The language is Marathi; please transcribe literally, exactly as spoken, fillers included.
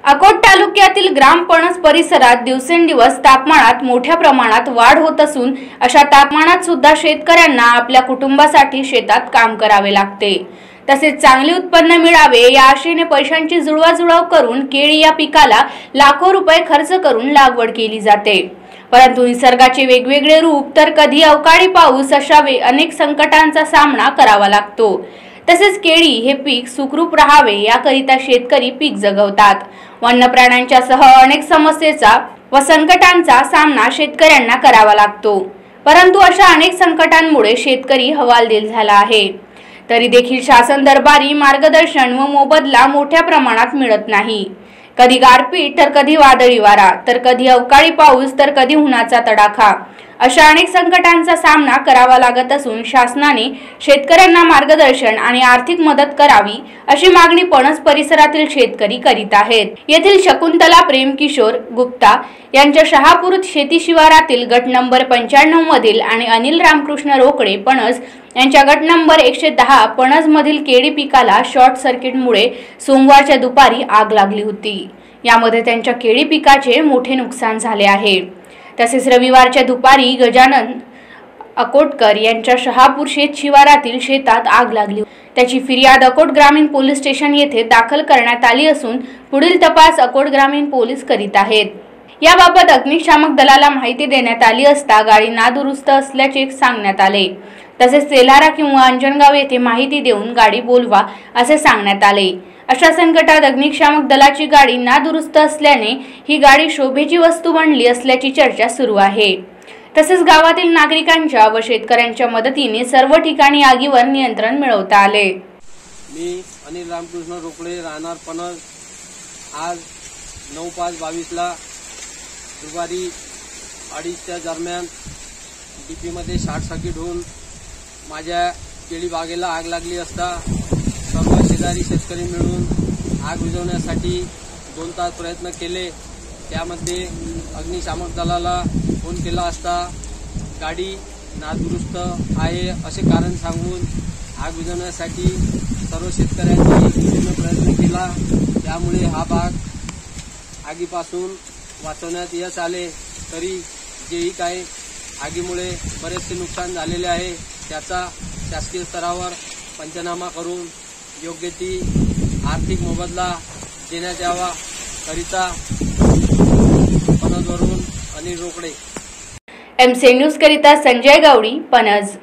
अकोट तालुक्यातील ग्राम पणस परिसरात दिवसेंदिवस तापमानात मोठ्या प्रमाणात वाढ होत असून अशा तापमानात सुद्धा शेतकऱ्यांना आपल्या कुटुंबासाठी शेतात काम करावे लागते। तसेच चांगले उत्पन्न मिळावे या आशेने पैशांची जुळवाजुळव करून केळी या पिकाला लाखो रुपये खर्च करून लागवड केली जाते। परंतु निसर्गाचे वेगवेगळे रूप तर कधी अवकाळी पाऊस अशा अनेक संकटांचा सामना करावा लागतो। तसेच केळी हे पीक सुखरूप राहावे याकरिता शेतकरी पीक जगवतात। वन्य प्राण्यांच्या सह अनेक समस्येचा व संकटांचा सामना शेतकऱ्यांना करावा लागतो। परंतु अशा अनेक संकटांमुळे शेतकरी हवालदिल झाला आहे। तरी देखील शासन दरबारी मार्गदर्शन व मोबदला मोठ्या प्रमाणात मिळत नाही। कधी गारपीट तर कधी वादळी वारा तर कधी अवकाळी पाऊस तर कधी उन्हाचा तडाखा अशा अनेक संकटांचा सामना करावा लागत असून शासनाने शेतकऱ्यांना मार्गदर्शन आणि आर्थिक मदत करावी अशी मागणी पणस परिसरातील शेतकरी करीत आहेत। येथील शकुंतला प्रेम किशोर गुप्ता यांच्या शहापूर शेती शिवारातील गट नंबर पंच्याण्णव मधील आणि अनिल रामकृष्ण रोकडे पणस यांच्या गट नंबर एकशे दहा पणस मधील केळी पिकाला शॉर्ट सर्किटमुळे सोमवारच्या दुपारी आग लागली होती। यामध्ये त्यांच्या केळी पिकाचे मोठे नुकसान झाले आहे। तसेच रविवारच्या दुपारी गजानन अकोटकर यांच्या शहापूर शेत शिवारातील शेतात आग लागली। त्याची फिर्याद अकोट ग्रामीण पोलीस स्टेशन येथे दाखल करण्यात आली असून पुढील तपास अकोट ग्रामीण पोलीस करीत आहेत। याबाबत अग्निशामक दलाला माहिती देण्यात आली असता गाडी नादुरुस्त असल्याचे सांगण्यात आले। तसेच तेल्हारा किंवा अंजनगाव येथे माहिती देऊन गाडी बोलवा असे सांगण्यात आले। अशा संकटात अग्निशामक दलाची गाडी नादुरुस्त असल्याने ही गाडी शोभेची वस्तू बनली असल्याची चर्चा सुरू आहे। तसेच गावातील नागरिकांच्या व शेतकऱ्यांच्या मदतीने सर्व ठिकाणी आगीवर नियंत्रण मिळवता आले। मी अनिल रामकृष्ण रोकडे राहणार पणस आज नऊ पाच बावीस ला दुपारी अडीचच्या दरम्यान डीपी मध्ये शॉर्ट सर्किट होऊन माझ्या केळी बागेला आग लागली असता सर्व शेजारी शेतकरी मिळून आग विझवण्यासाठी दोन तास प्रयत्न केले। त्यामध्ये अग्निशामक दलाला फोन केला असता गाडी नादुरुस्त आहे असे कारण सांगून आग विझवण्यासाठी सर्व शेतकऱ्यांनी पूर्ण प्रयत्न केला। त्यामुळे हा भाग आगीपासून वाचवण्यात यश आले। तरी जेही काही आगीमुळे बरेचसे नुकसान झालेले आहे त्याचा शासकीय स्तरावर पंचनामा करून योग्य ती आर्थिक मोबदला देण्यात यावा करिता पणसवरून अनिल रोकडे। एमसी न्यूज करिता संजय गावडी, पणस।